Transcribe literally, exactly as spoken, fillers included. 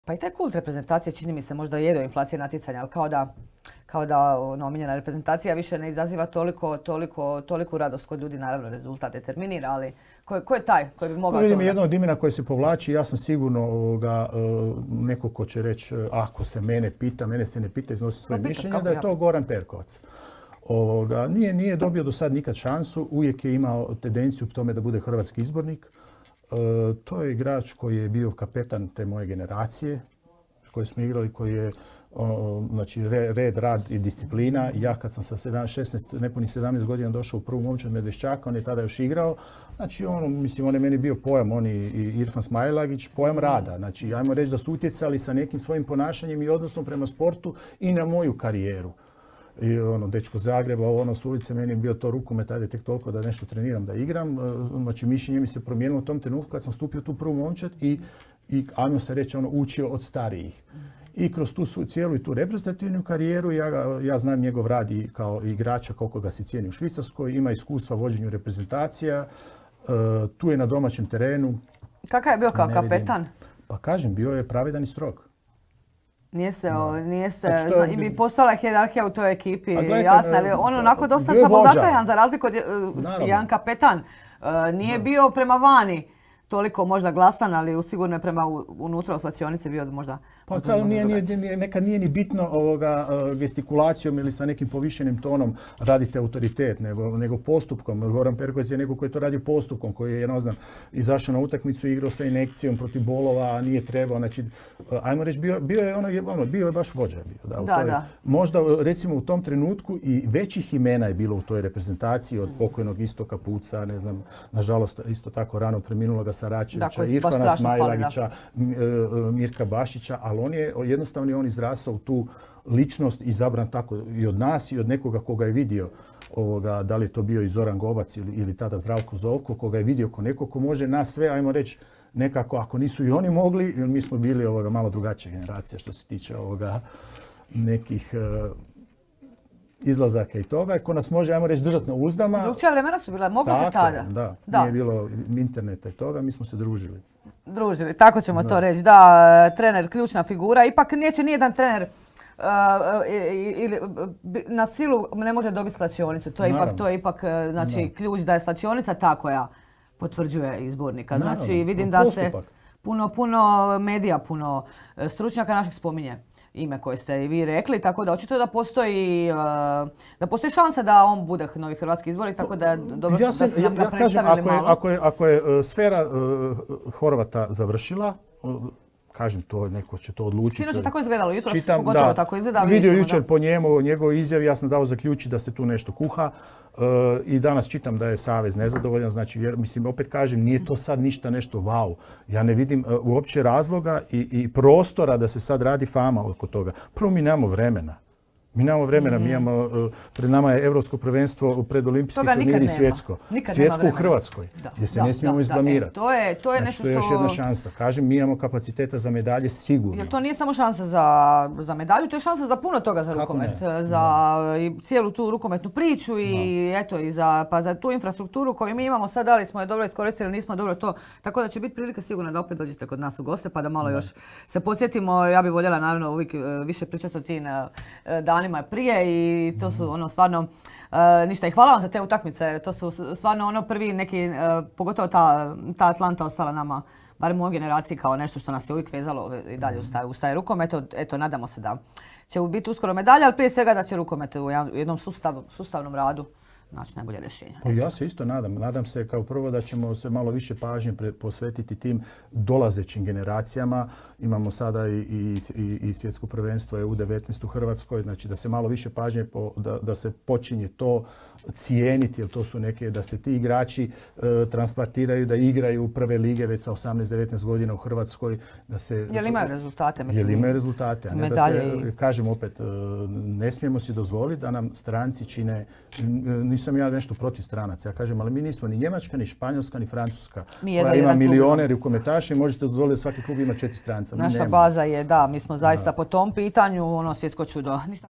Pa i taj kult reprezentacije čini mi se možda je do inflacije natjecanja, ali kao da, kao da ono, omiljena reprezentacija više ne izaziva toliko, toliko, toliku radost kod ljudi, naravno rezultat determinira, ali ko, ko je taj koji bi mogao to... Vidim jedno od imena koje se povlači, ja sam sigurno ovoga, neko ko će reći, ako se mene pita, mene se ne pita, iznosi svoje mišljenje, da je to Goran Perkovac. Ovoga, nije, nije dobio do sad nikad šansu, uvijek je imao tendenciju k tome da bude hrvatski izbornik. E, to je igrač koji je bio kapetan te moje generacije, koji smo igrali, koji je o, znači, red, rad i disciplina. Ja kad sam sa sedamnaest, šesnaest, nepunih sedamnaest godina došao u prvu momčad Medveščaka, on je tada još igrao. Znači, on, mislim, on je meni bio pojam, on i Irfan Smailagić, pojam rada. Znači, ajmo reći da su utjecali sa nekim svojim ponašanjem i odnosom prema sportu i na moju karijeru. I ono, dečko Zagreba, ono s ulice, meni je bio to rukomet, ajde tek toliko da nešto treniram, da igram. Znači, mišljenje mi se promijenilo u tom trenutku kad sam stupio tu prvu momčad i, i ajmo se reći, ono, učio od starijih. I kroz tu cijelu i tu reprezentativnu karijeru, ja, ja znam njegov rad i kao igrača, koliko ga se cijeni u Švicarskoj, ima iskustva vođenju reprezentacija, uh, tu je na domaćem terenu. Kakav je bio kao kapetan? Pa kažem, bio je pravedan i strog. Nije se, no. o, nije se, je, zna, i postojala hijerarhija u toj ekipi, gledajte, jasna, ali on onako dosta samozatajan za razliku od Naravno. jedan kapetan. Uh, nije no. bio prema vani toliko možda glasan, ali sigurno je prema unutra u slačionici bio možda... Pa kao nije, nije, nije, nekad nije ni bitno ovoga, gestikulacijom ili sa nekim povišenim tonom raditi autoritet, nego, nego postupkom. Goran Perkovac je neko koji je to radio postupkom, koji je, ne znam, izašao na utakmicu, igrao sa inekcijom protiv bolova, a nije trebao. Znači, ajmo reći, bio, bio je ono, ono, bio je baš vođa. Bio, da, da, toj, da. Možda, recimo, u tom trenutku i većih imena je bilo u toj reprezentaciji od pokojnog Istoka Puca, ne znam, nažalost, isto tako rano preminuloga Saračevića, Irfana Smailagića, Mirka Bašića, ali on je jednostavno on izrasao u tu ličnost izabran tako i od nas i od nekoga koga je vidio, ovoga, da li je to bio i Zoran Gobac ili, ili tada Zdravko Zovko, koga je vidio ko neko ko može nas sve, ajmo reći, nekako, ako nisu i oni mogli, jer mi smo bili ovoga, malo drugačija generacija što se tiče ovoga, nekih uh, izlazaka i toga, ko nas može, ajmo reći, držati na uzdama. Drugčija vremena su bila, moglo se tada. Da, da, nije bilo interneta i toga, mi smo se družili. Družili, tako ćemo da. to reći. Da, trener, ključna figura. Ipak neće nijedan trener uh, ili na silu ne može dobiti slačionicu. To je ipak, to je ipak znači, da. ključ da je slačionica ta koja potvrđuje izbornika. Znači, Naravno. vidim da se puno, puno medija, puno stručnjaka naših spominje ime koje ste i vi rekli, tako da očito da postoji, da postoji šansa da on bude novi hrvatski izbornik, tako da je dobro ja da ste nam ga ja, ja predstavili kažem, malo. Ako je, ako je, ako je sfera uh, Horvata završila, uh, kažem, to neko će to odlučiti. Sinoć je tako izgledalo, jutro Čitam, pogotovo da, tako izgleda. Vidio jučer po njemu, njegovoj izjavi, ja sam dao zaključiti da se tu nešto kuha. Uh, I danas čitam da je Savez nezadovoljan, znači, jer, mislim, opet kažem, nije to sad ništa nešto wow. Ja ne vidim uh, uopće razloga i, i prostora da se sad radi fama oko toga. Prvo, mi nemamo vremena. Mi nemamo vremena, mm. mi imamo, uh, pred nama je Europsko prvenstvo, predolimpijski turnir i svjetsko. Nikad svjetsko u Hrvatskoj, da, gdje se da, ne smijemo da, izblamirati. Da, e, to je, to je znači, nešto to je još što... jedna šansa. Kažem, mi imamo kapaciteta za medalje sigurno. Jer to nije samo šansa za, za medalju, to je šansa za puno toga za rukomet. Za i cijelu tu rukometnu priču i, no. eto, i za, pa za tu infrastrukturu koju mi imamo sad, da li smo je dobro iskoristili, nismo dobro to. Tako da će biti prilika sigurno da opet dođete kod nas u goste pa da malo no. još se podsjetimo. Ja bih voljela naravno uvijek više pričati o tim danima prije i I to su ono stvarno uh, ništa. I hvala vam za te utakmice. To su stvarno ono prvi neki, uh, pogotovo ta, ta Atlanta ostala nama, barem u mojoj generaciji, kao nešto što nas je uvijek vezalo i dalje ustaje, ustaje rukomet. Eto, nadamo se da će biti uskoro medalja, ali prije svega da će rukomet u jednom sustav, sustavnom radu naći najbolje rješenje. Pa ja se isto nadam. Nadam se kao prvo da ćemo se malo više pažnje posvetiti tim dolazećim generacijama. Imamo sada i, i, i, i svjetsko prvenstvo E U devetnaest u Hrvatskoj, znači da se malo više pažnje, po, da, da se počinje to cijeniti, jer to su neke, da se ti igrači e, transportiraju, da igraju prve lige već sa osamnaest devetnaest godina u Hrvatskoj. Da se, jel imaju rezultate? Mislim, jel imaju rezultate, a ne da se, i... kažem opet, ne smijemo si dozvoliti da nam stranci čine, nisam ja nešto protiv stranaca, ja kažem, ali mi nismo ni Njemačka, ni Španjolska, ni Francuska, koja ima milijone rukometaša i možete dozvoliti da svaki klub ima četiri stranca. Naša baza je, da, mi smo zaista da. po tom pitanju ono svjetsko čudo. Ništa